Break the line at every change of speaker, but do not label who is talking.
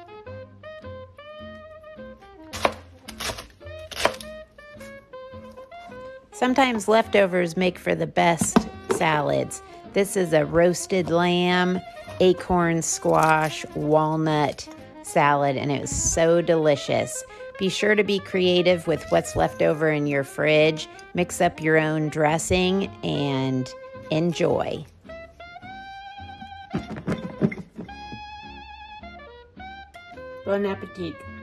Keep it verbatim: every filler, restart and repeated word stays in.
Sometimes leftovers make for the best salads. This is a roasted lamb, acorn squash, walnut salad, and it was so delicious. Be sure to be creative with what's left over in your fridge. Mix up your own dressing and enjoy. Bon appetit.